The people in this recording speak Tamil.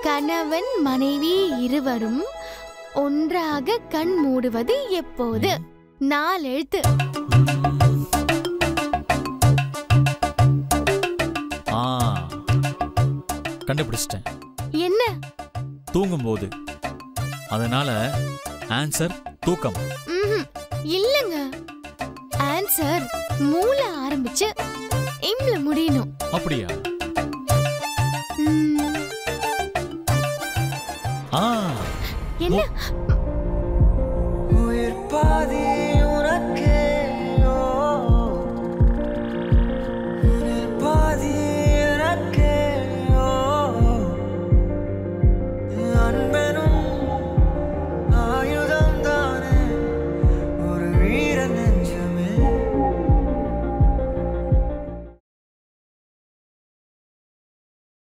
கணவன் மனைவி இருவரும் ஒன்றாக கண் மூடுவது எப்போது? 4 எழுத்து. கண்டுபிடிச்சிட்டேன். என்ன? தூங்கும்போது. அதனால ஆன்சர் தூக்கம். இல்லங்க, ஆன்சர் மூல ஆரம்பிச்சு இம்ல முடியணும். அப்படியா? என்ன?